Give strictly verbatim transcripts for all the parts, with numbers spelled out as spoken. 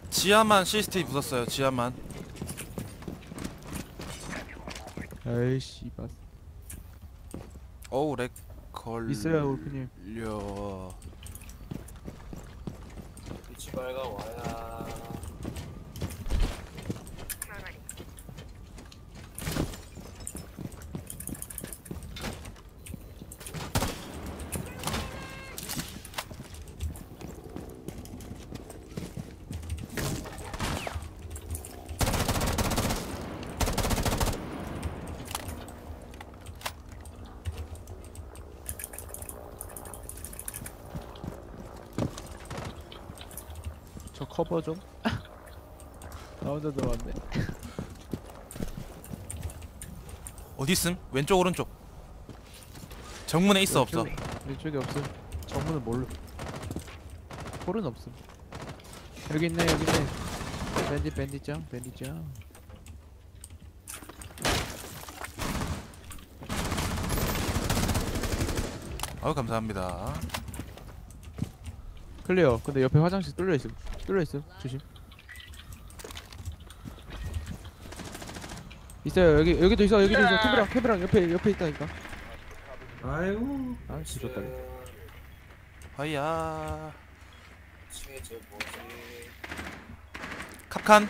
지하만 씨씨티비 부쉈어요. 지하만. 에이씨 봐. 어우 렉 걸려. 있어요 울프님. 빛이 밝아와야. 저 커버 좀. 나 혼자 들어왔네. 어디 있음? 왼쪽 오른쪽. 정문에 있어 없어? 왼쪽에 없음. 정문은 뭘로? 홀은 없음. 여기 있네 여기 있네. 밴디 밴디짱 밴디짱. 아우 감사합니다. 클리어. 근데 옆에 화장실 뚫려 있음. 뚫려 있음. 조심. 있어요. 여기 여기도 있어. 여기도 있어. 캠이랑 캠이랑 옆에 옆에 있다니까. 아이고. 아 죽었다. 하이야. 층에 뭐지? 캅칸.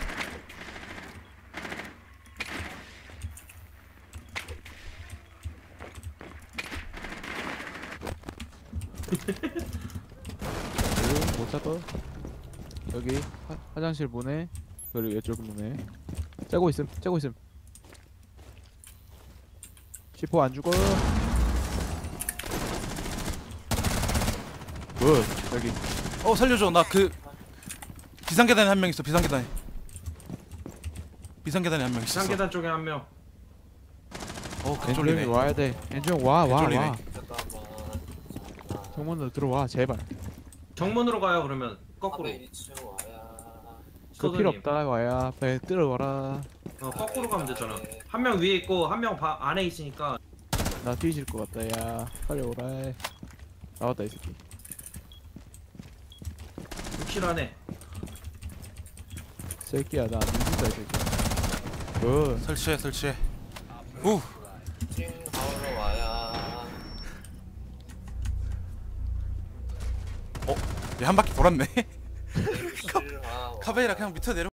여기 못 찾아. 여기 화, 화장실 문에 그리고 이쪽 문에 째고 있음. 째고 있음. 시포 안 죽어. 뭐 여기 어 살려줘. 나 그 비상계단에 한 명 있어. 비상계단에. 비상계단에 한 명 있어. 상계단 쪽에 한 명. 어 엔종이 개쫄리네. 와야 돼. 엔종 와 와 개쫄리네. 와. 잠깐만. 정문으로 들어와 제발. 정문으로 가요 그러면 거꾸로. 앞에 일 층 와야. 그 필요 소드님. 없다. 와야 배 들어와라. 어 거꾸로 가면 되잖아. 한 명 위에 있고 한 명 안에 있으니까. 나 뒤질 것 같다. 야 빨리 오라. 나왔다 이 새끼. 확실하네. 새끼야 나 안 죽는다 이 새끼. 뭐 설치해 설치해. 우. 층 하러 와야. 얘 한 바퀴 돌았네. 싫어. 카베이라 그냥 밑에 내려.